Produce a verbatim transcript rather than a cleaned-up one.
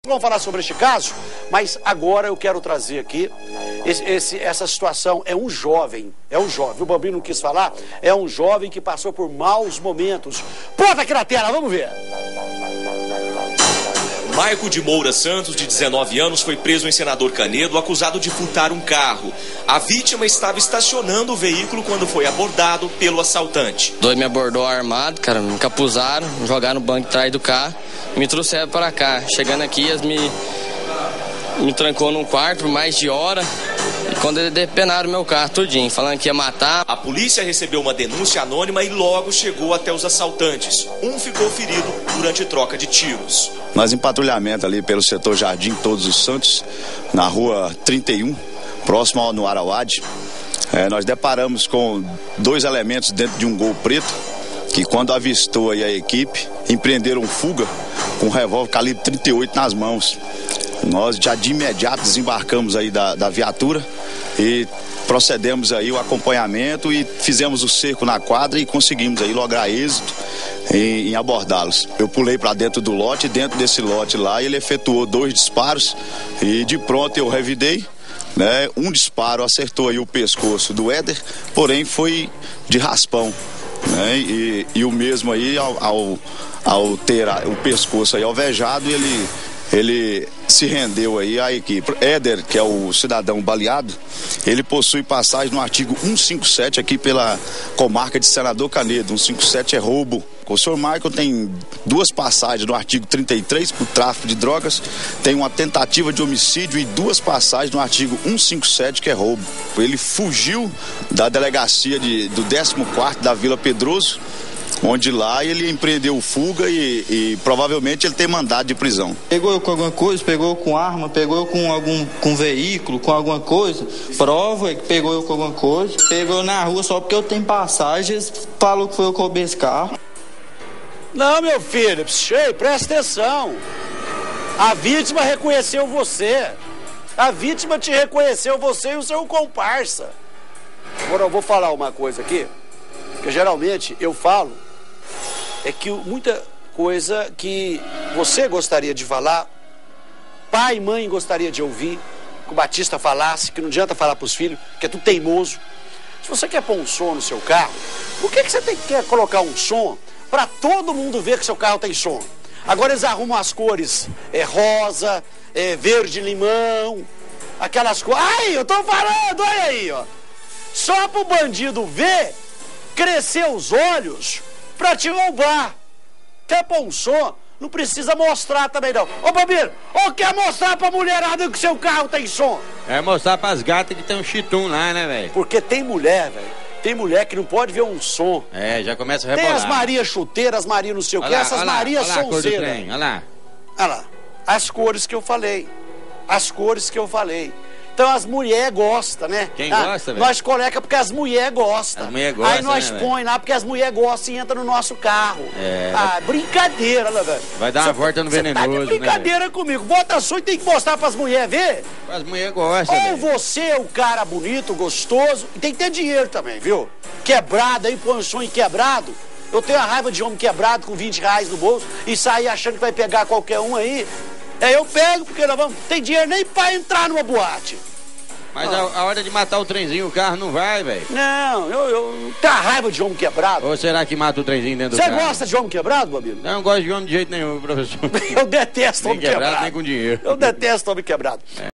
Vamos falar sobre este caso, mas agora eu quero trazer aqui esse, esse, essa situação. É um jovem, é um jovem, o Bambino não quis falar, é um jovem que passou por maus momentos. Bota aqui na tela, vamos ver. Maico de Moura Santos, de dezenove anos, foi preso em Senador Canedo, acusado de furtar um carro. A vítima estava estacionando o veículo quando foi abordado pelo assaltante. Dois me abordou armado, cara, me encapuzaram, me jogaram no banco de trás do carro e me trouxeram para cá. Chegando aqui, eles me, me trancou num quarto por mais de hora. E quando eles depenaram meu carro tudinho, falando que ia matar. A polícia recebeu uma denúncia anônima e logo chegou até os assaltantes. Um ficou ferido durante troca de tiros. Nós em patrulhamento ali pelo setor Jardim Todos os Santos, na rua trinta e um, próximo ao no Arauade, é, nós deparamos com dois elementos dentro de um Gol preto, que quando avistou aí a equipe, empreenderam fuga com um revólver calibre trinta e oito nas mãos. Nós já de imediato desembarcamos aí da, da viatura e procedemos aí o acompanhamento e fizemos o cerco na quadra e conseguimos aí lograr êxito em, em abordá-los. Eu pulei para dentro do lote, dentro desse lote lá ele efetuou dois disparos e de pronto eu revidei, né? Um disparo acertou aí o pescoço do Éder, porém foi de raspão, né? E, e o mesmo aí ao, ao, ao ter a, o pescoço aí alvejado, ele Ele se rendeu aí à equipe. Éder, que é o cidadão baleado, ele possui passagem no artigo cento e cinquenta e sete aqui pela comarca de Senador Canedo. cento e cinquenta e sete é roubo. O senhor Michael tem duas passagens no artigo trinta e três por tráfico de drogas, tem uma tentativa de homicídio e duas passagens no artigo cento e cinquenta e sete que é roubo. Ele fugiu da delegacia de, do décimo quarto da Vila Pedroso, onde lá ele empreendeu fuga e, e provavelmente ele tem mandado de prisão. Pegou eu com alguma coisa, pegou eu com arma, pegou eu com algum com veículo, com alguma coisa, prova que pegou eu com alguma coisa, pegou eu na rua só porque eu tenho passagens, falou que foi eu que roubei esse carro. Não, meu filho, cheio, presta atenção. A vítima reconheceu você. A vítima te reconheceu, você e o seu comparsa. Agora eu vou falar uma coisa aqui, que geralmente eu falo, é que muita coisa que você gostaria de falar, pai e mãe gostaria de ouvir, que o Batista falasse, que não adianta falar para os filhos, que é tudo teimoso. Se você quer pôr um som no seu carro, por que, que você tem que quer colocar um som para todo mundo ver que seu carro tem som? Agora eles arrumam as cores, é rosa, é verde limão, aquelas cores. Ai, eu tô falando, olha aí, ó. Só pro bandido ver, crescer os olhos pra te roubar. Quer pôr um som? Não precisa mostrar também não. Ô Bambino, ou quer mostrar pra mulherada que seu carro tem som? É mostrar pras gatas que tem um chitum lá, né, velho? Porque tem mulher, velho. Tem mulher que não pode ver um som. É, já começa a rebolar. Tem as Maria chuteiras, as Maria não sei o que, essas Maria sonzeiras. Olha lá. Olha lá. As cores que eu falei. As cores que eu falei. Então as mulheres gostam, né? Quem ah, gosta, velho? Nós coleca porque as mulheres gostam. As mulheres gostam, aí nós né, põe lá porque as mulheres gostam e entram no nosso carro. É. Ah, brincadeira, né, velho? Vai dar uma cê, volta no venenoso, tá de brincadeira, né, comigo. Bota só e tem que mostrar pras mulheres ver. As mulheres gostam, Ou véio. você é o cara bonito, gostoso, e tem que ter dinheiro também, viu? Quebrado aí, põe um sonho quebrado. Eu tenho a raiva de homem quebrado com vinte reais no bolso e sair achando que vai pegar qualquer um aí. É, eu pego porque nós vamos. Tem dinheiro nem pra entrar numa boate. Mas a, a hora de matar o trenzinho, o carro não vai, velho. Não, eu, eu tenho a raiva de homem quebrado. Ou será que mata o trenzinho dentro do Você carro? Você gosta de homem quebrado, Bambino? Não, não gosto de homem de jeito nenhum, professor. Eu detesto nem homem quebrado. quebrado. Nem com dinheiro. Eu detesto homem quebrado. É.